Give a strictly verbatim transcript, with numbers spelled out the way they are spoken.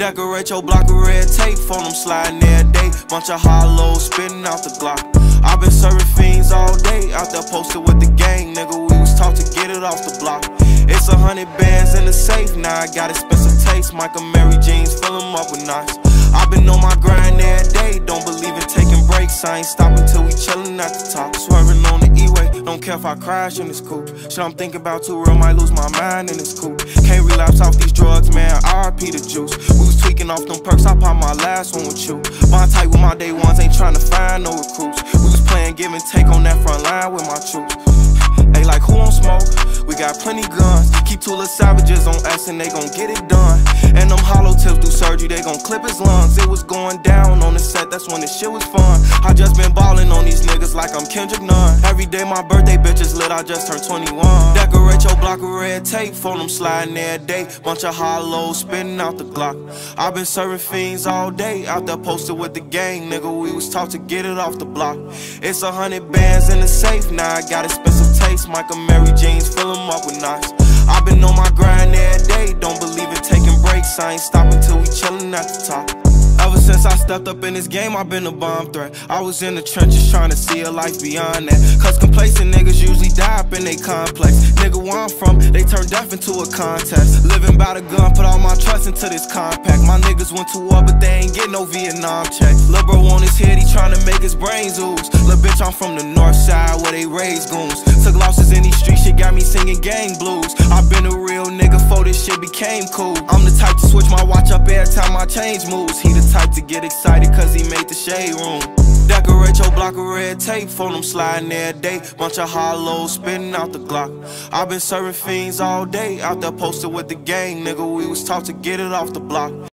Decorate your block with red tape, phone them sliding every day. Bunch of hollows spitting out the Glock. I been serving fiends all day, out there posted with the gang, nigga. We was taught to get it off the block. It's a hundred bands in the safe, now I got expensive taste. Michael Mary jeans, fill them up with knots. I been on my grind every day, don't believe in taking breaks. I ain't stopping till we chillin' at the top. Swerving on the E-way, don't care if I crash in this coupe. Shit I'm thinking about too real, might lose my mind in this coupe. Can't relapse off these drugs, man, R I P the juice. We was tweaking off them perks, I popped my last one with you. Bond tight with my day ones, ain't trying to find no recruits. We was playing give and take on that front line with my troops. They like, who on smoke? We got plenty guns. Keep two little savages on us and they gon' get it done. And them hollow tips do surgery, they gon' clip his lungs. It was going down on the set, that's when the shit was fun. I just been ballin' on these niggas like I'm Kendrick Nunn. Every day my birthday bitch is lit, I just turned twenty-one. Decorate your block with red tape, phone them sliding every day. Bunch of hollows spitting out the Glock. I been serving fiends all day, out there posted with the gang, nigga. We was taught to get it off the block. It's a hundred bands in the safe, now I got expensive taste. Michael Mary jeans, fill them up with knots. I been on my grind every day, don't believe in taking breaks. I ain't stopping till we chillin' at the top. Ever since I stepped up in this game, I been a bomb threat. I was in the trenches trying to see a life beyond that. Cause complacent niggas usually die up in they complex. Nigga, where I'm from, they turn death into a contest. Living by the gun, put all my trust into this compact. My niggas went to war, but they ain't get no Vietnam check. Lil' bro on his head, he tryna make his brains ooze. Lil' bitch, I'm from the north side where they raise goons. Took losses in these streets, shit got me singing gang blues. I been a real nigga before this shit became cool. I'm the type to switch my watch up every time my change moves. He the type to get excited cause he made the shade room. Decorate your block with red tape, phone them sliding every day. Bunch of hollows spitting out the Glock. I been serving fiends all day, out there posted with the gang, nigga. We was taught to get it off the block.